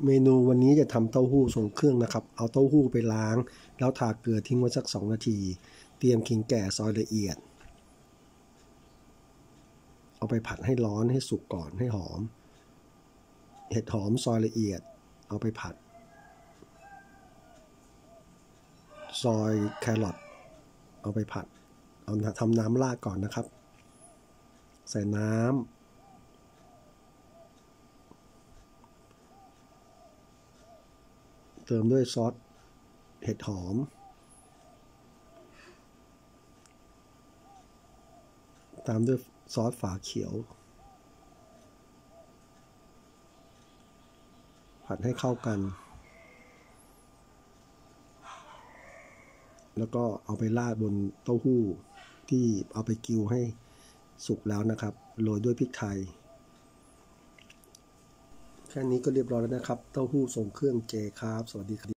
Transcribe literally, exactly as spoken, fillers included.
เมนูวันนี้จะทำเต้าหู้ทรงเครื่องนะครับเอาเต้าหู้ไปล้างแล้วทาเกลือทิ้งไว้สักสองนาทีเตรียมขิงแก่ซอยละเอียดเอาไปผัดให้ร้อนให้สุกก่อนให้หอมเห็ดหอมซอยละเอียดเอาไปผัดซอยแครอทเอาไปผัดเอาทำน้ำราดก่อนนะครับใส่น้ำเติมด้วยซอสเห็ดหอมตามด้วยซอสฝาเขียวผัดให้เข้ากันแล้วก็เอาไปราดบนเต้าหู้ที่เอาไปกิ้วให้สุกแล้วนะครับโรยด้วยพริกไทยแค่นี้ก็เรียบร้อยแล้วนะครับเต้าหู้ทรงเครื่องเจครับสวัสดีครับ